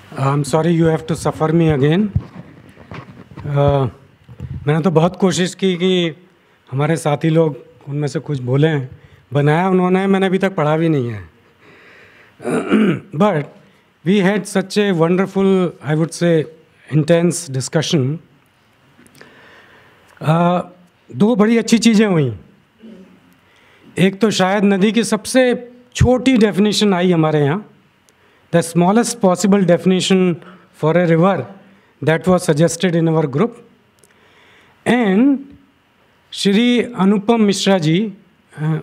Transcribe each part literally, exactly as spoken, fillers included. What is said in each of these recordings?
I'm sorry you have to suffer me again. uh, मैंने तो बहुत कोशिश की कि हमारे साथी लोग उनमें से कुछ बोलें, बनाया उन्होंने, मैंने अभी तक पढ़ा भी नहीं है. But we had such a wonderful, I would say, intense discussion. uh, दो बड़ी अच्छी चीज़ें हुई. एक तो शायद नदी की सबसे छोटी डेफिनेशन आई हमारे यहाँ, the smallest possible definition for a river that was suggested in our group. And Shri Anupam Mishra ji, uh,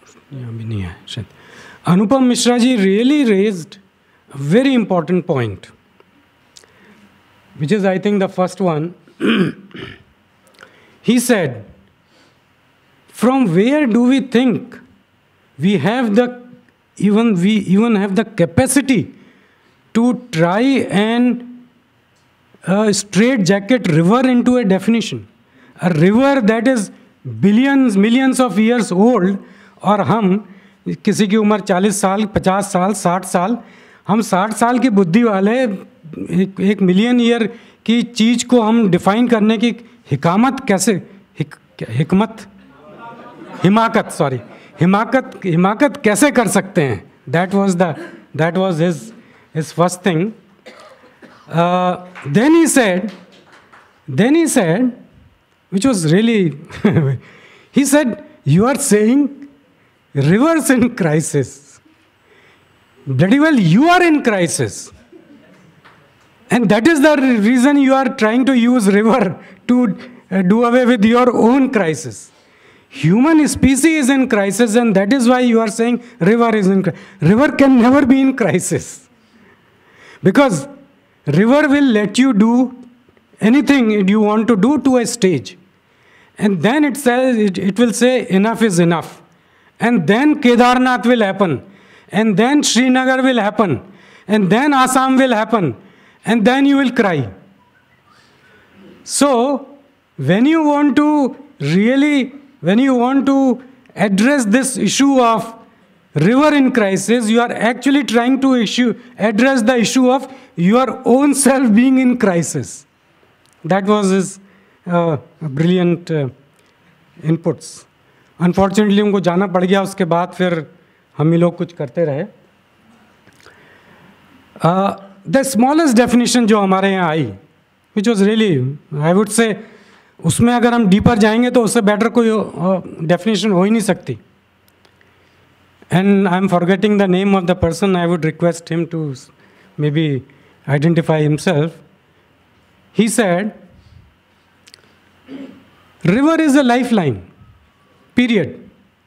Anupam Mishra ji really raised a very important point, which is, I think, the first one. He said, from where do we think we have the even we even have the capacity to try and uh, straight jacket river into a definition? A river that is billions, millions of years old, और हम किसी की उम्र चालीस साल, पचास साल, साठ साल, हम साठ साल की बुद्धि वाले एक, एक मिलियन ईयर की चीज़ को हम डिफाइन करने की हिकामत कैसे, हिक, हिकमत हिमाकत सॉरी हिमाकत हिमाकत कैसे कर सकते हैं? That was the that was his his first thing. Uh, then he said, then he said, which was really, he said, you are saying rivers in crisis. Bloody well, you are in crisis. And that is the reason you are trying to use river to uh, do away with your own crisis. Human species is in crisis, and that is why you are saying river is in crisis. River can never be in crisis. Because river will let you do anything you want to do to a stage. And then it says, it, it will say enough is enough. And then Kedarnath will happen. And then Srinagar will happen. And then Assam will happen. And then you will cry. So, when you want to really, when you want to address this issue of river in crisis, you are actually trying to issue, address the issue of your own self being in crisis. That was his uh, brilliant uh, inputs. Unfortunately, उनको जाना पड़ गया, उसके बाद फिर हम ही लोग कुछ करते रहे. Uh, the smallest definition जो हमारे यहाँ आई, which was really, I would say, उसमें अगर हम डीपर जाएंगे तो उससे बेटर कोई डेफिनेशन हो ही नहीं सकती. And I am forgetting the name of the person. I would request him to maybe identify himself. He said, river is a lifeline, period.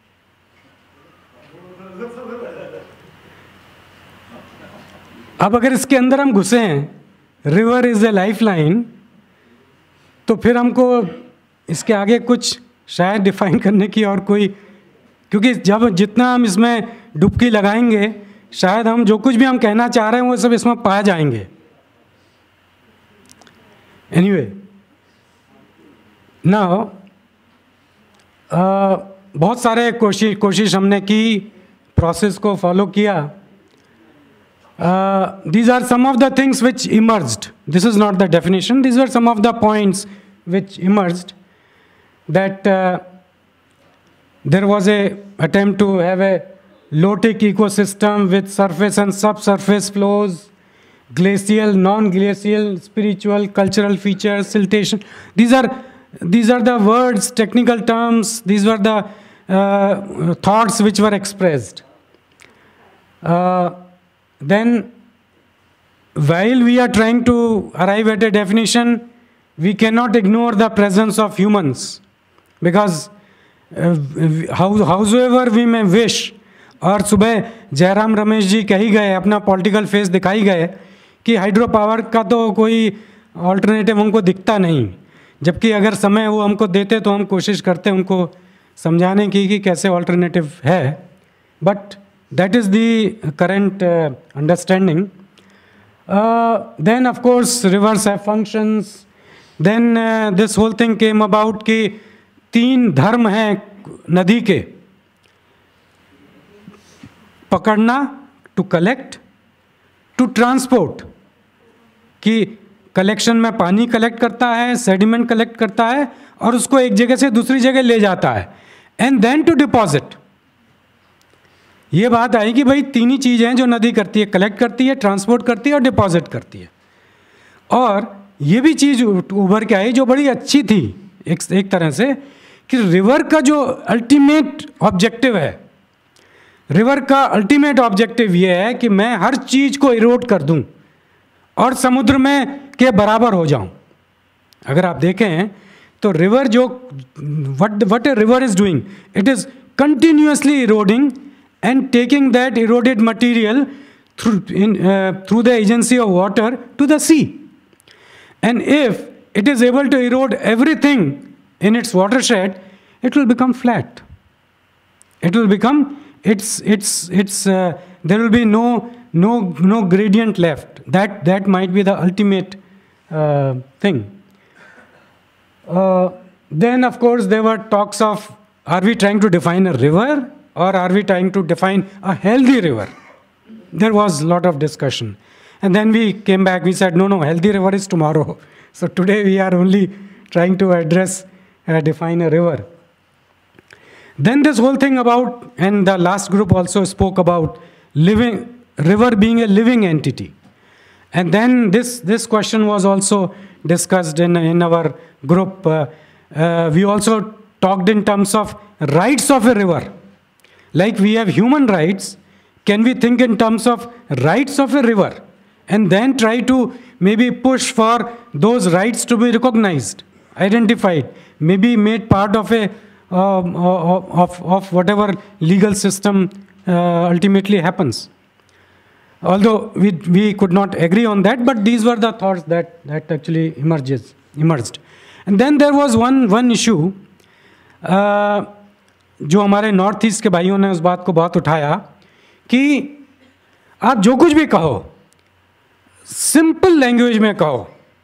अब अगर इसके अंदर हम घुसे हैं, रिवर इज ए लाइफलाइन, तो फिर हमको इसके आगे कुछ शायद डिफाइन करने की और कोई, क्योंकि जब जितना हम इसमें डुबकी लगाएंगे, शायद हम जो कुछ भी हम कहना चाह रहे हैं वो सब इसमें पा जाएंगे. एनीवे, नाउ बहुत सारे कोशिश कोशिश हमने की, प्रोसेस को फॉलो किया. Uh, these are some of the things which emerged. This is not the definition. These were some of the points which emerged. That uh, there was a attempt to have a low-tech ecosystem with surface and subsurface flows, glacial, non-glacial, spiritual, cultural features, siltation. These are these are the words, technical terms. These were the uh, thoughts which were expressed. Uh, Then, while we are trying to arrive at a definition, we cannot ignore the presence of humans, because uh, how, howsoever we may wish, और सुबह जयराम रमेश जी कह ही गए, अपना political face दिखाई गए कि hydro power का तो कोई ऑल्टरनेटिव हमको दिखता नहीं, जबकि अगर समय वो हमको देते तो हम कोशिश करते उनको समझाने की कि कैसे ऑल्टरनेटिव है. But that is the current uh, understanding. Uh, then, of course, rivers have functions. Then uh, this whole thing came about कि तीन धर्म हैं नदी के: पकड़ना, to collect, to transport. कि कलेक्शन में पानी कलेक्ट करता है, सेडिमेंट कलेक्ट करता है और उसको एक जगह से दूसरी जगह ले जाता है, एंड देन टू डिपॉजिट। ये बात आई कि भाई तीन ही चीज़ें हैं जो नदी करती है, कलेक्ट करती है, ट्रांसपोर्ट करती है और डिपॉजिट करती है। और ये भी चीज़ उभर के आई जो बड़ी अच्छी थी एक एक तरह से, कि रिवर का जो अल्टीमेट ऑब्जेक्टिव है, रिवर का अल्टीमेट ऑब्जेक्टिव ये है कि मैं हर चीज़ को इरोड कर दूं और समुद्र में के बराबर हो जाऊं। अगर आप देखें तो रिवर जो what what a river is doing, it is continuously eroding and taking that eroded material through, in, uh, through the agency of water to the sea. And if it is able to erode everything in its watershed, it will become flat. It will become, it's, it's, it's, uh, there will be no, no, no gradient left. That, that might be the ultimate uh, thing. Uh, then, of course, there were talks of, are we trying to define a river? Or are we trying to define a healthy river? There was a lot of discussion. And then we came back, we said, no, no, healthy river is tomorrow. So today we are only trying to address, uh, define a river. Then this whole thing about, and the last group also spoke about living, river being a living entity. And then this, this question was also discussed in, in our group. Uh, uh, we also talked in terms of rights of a river. Like we have human rights, can we think in terms of rights of a river and then try to maybe push for those rights to be recognized, identified, maybe made part of a um, of, of whatever legal system uh, ultimately happens. Although we, we could not agree on that, but these were the thoughts that, that actually emerges, emerged. And then there was one, one issue, uh, जो हमारे north east के भाइयों ने उस बात को बहुत उठाया कि आप जो कुछ भी कहो सिंपल लैंग्वेज में कहो,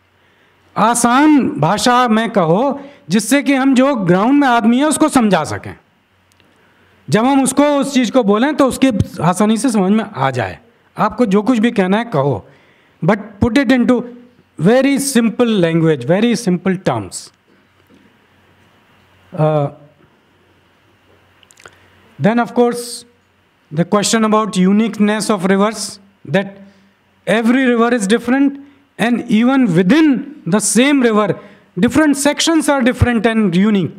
आसान भाषा में कहो, जिससे कि हम जो ग्राउंड में आदमी है उसको समझा सकें। जब हम उसको उस चीज़ को बोलें तो उसके आसानी से समझ में आ जाए। आपको जो कुछ भी कहना है कहो, but put it into very simple language, very simple terms. Then, of course, the question about uniqueness of rivers, that every river is different, and even within the same river, different sections are different and unique.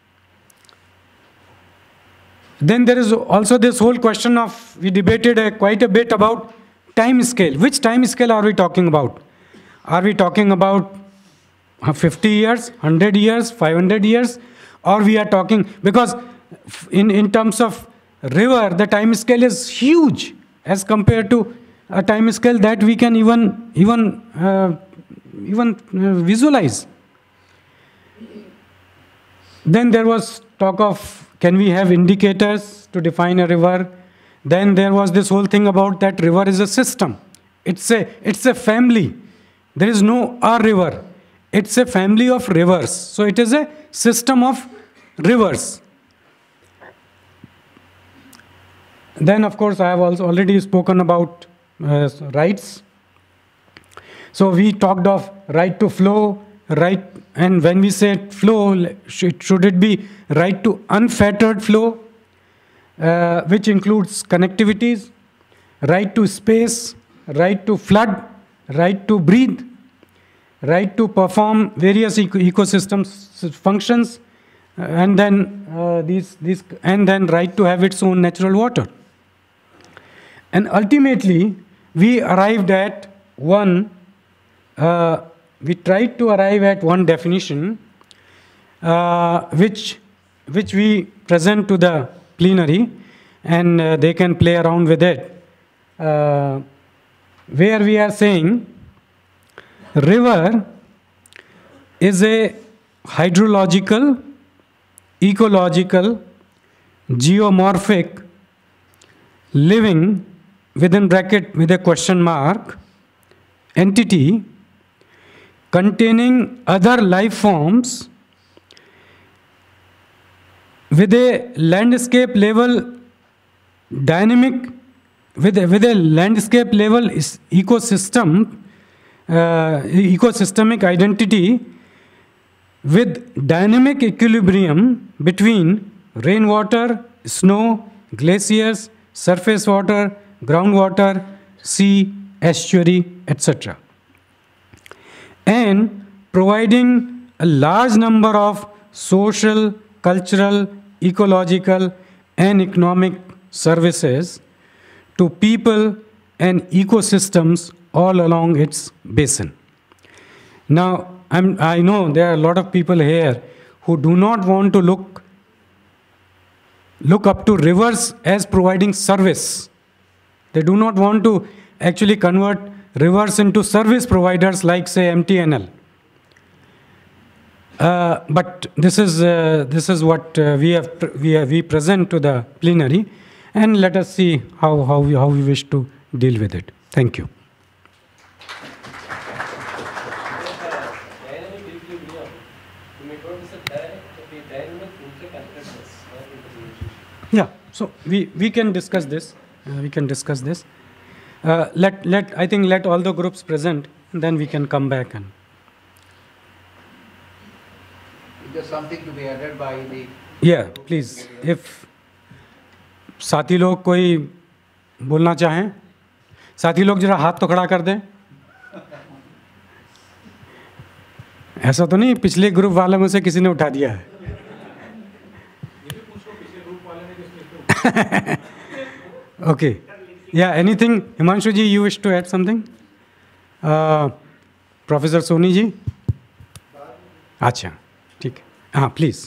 Then there is also this whole question of, we debated uh, quite a bit about time scale. Which time scale are we talking about? Are we talking about fifty years, one hundred years, five hundred years? Or we are talking, because In, in terms of river, the time scale is huge as compared to a time scale that we can even, even, uh, even uh, visualize. Then there was talk of, can we have indicators to define a river? Then there was this whole thing about that river is a system. It's a, it's a family. There is no a river. It's a family of rivers. So it is a system of rivers. Then, of course, I have also already spoken about uh, rights. So we talked of right to flow, right, and when we say flow, should, should it be right to unfettered flow, uh, which includes connectivities, right to space, right to flood, right to breathe, right to perform various eco ecosystems functions, uh, and then uh, these, these, and then right to have its own natural water. And ultimately, we arrived at one, uh, we tried to arrive at one definition, uh, which, which we present to the plenary, and uh, they can play around with it, uh, where we are saying, river is a hydrological, ecological, geomorphic, living, within bracket with a question mark, entity containing other life forms with a landscape level dynamic, with a, with a landscape level ecosystem uh, ecosystemic identity with dynamic equilibrium between rainwater, snow, glaciers, surface water, groundwater, sea, estuary, et cetera. And providing a large number of social, cultural, ecological, and economic services to people and ecosystems all along its basin. Now, I'm, I know there are a lot of people here who do not want to look, look up to rivers as providing service. They do not want to actually convert rivers into service providers like, say, M T N L. Uh, but this is, uh, this is what uh, we, have we, have, we present to the plenary, and let us see how, how, we, how we wish to deal with it. Thank you. Yeah, so we, we can discuss this. Uh, we can discuss this. Uh, let, let, I think let all the groups present, and then we can come back. And is there something to be added by the... Yeah, please. If साथी लोग कोई बोलना चाहें, साथी लोग जरा हाथ तो खड़ा कर दें. ऐसा तो नहीं पिछले ग्रुप वाले में से किसी ने उठा दिया है. Okay. Yeah, anything? Himanshu ji, you wish to add something? Uh, Professor Soni ji? Acha. ठीक है. हाँ, please.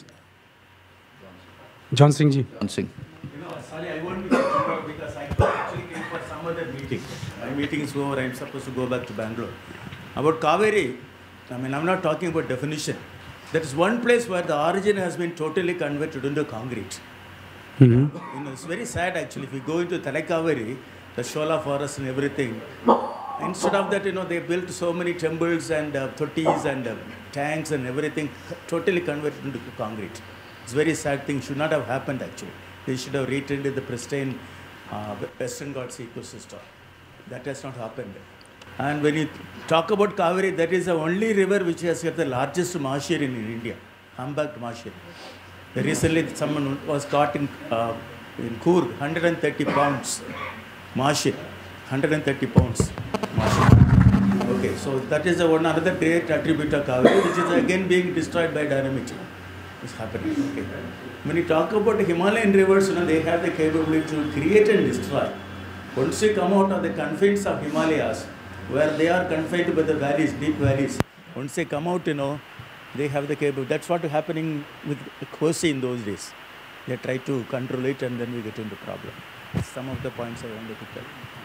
John Singh ji. John Singh. You know, sorry, I won't be talking because I actually came for some other meeting. My meeting is over. I'm supposed to go back to Bangalore. About Kaveri, I mean, I'm not talking about definition. There is one place where the origin has been totally converted into concrete. Mm-hmm. You know, it's very sad actually. If you go into Talakaveri, the Shola forest and everything, instead of that, you know, they built so many temples and uh, thottis and uh, tanks and everything, totally converted into concrete. It's a very sad thing. Should not have happened actually. They should have retained the pristine uh, Western Ghats ecosystem. That has not happened. And when you talk about Kaveri, that is the only river which has got the largest marshes in, in India, humpbacked marshes. Recently, someone was caught in, uh, in Coorg, one hundred thirty pounds marshal, one hundred thirty pounds marshal. Okay, so that is the one another great attribute of Kaveri, which is again being destroyed by dynamic change. It's happening. Okay. When you talk about the Himalayan rivers, you know, they have the capability to create and destroy. Once you come out of the confines of Himalayas, where they are confined by the valleys, deep valleys, once they come out, you know, they have the capability. That's what is happening with Kosi in those days. They try to control it and then we get into problem. Some of the points I wanted to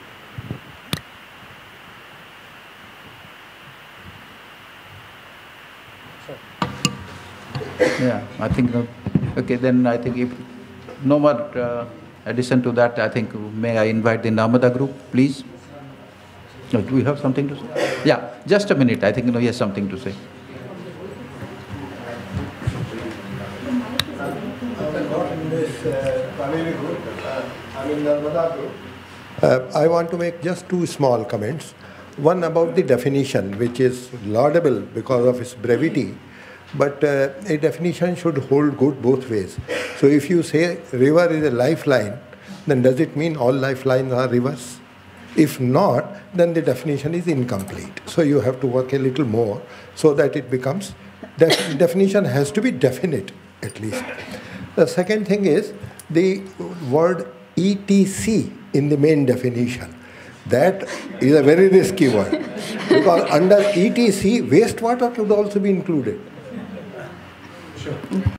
tell. Yeah, I think, uh, okay, then I think if no more uh, addition to that, I think may I invite the Narmada group, please. No, do we have something to say? Yeah, just a minute. I think you know, he has something to say. Uh, I want to make just two small comments. One about the definition, which is laudable because of its brevity, but uh, a definition should hold good both ways. So if you say river is a lifeline, then does it mean all lifelines are rivers? If not, then the definition is incomplete. So you have to work a little more so that it becomes, def definition has to be definite at least. The second thing is the word E T C in the main definition. That is a very risky word because under E T C, wastewater could also be included. Sure.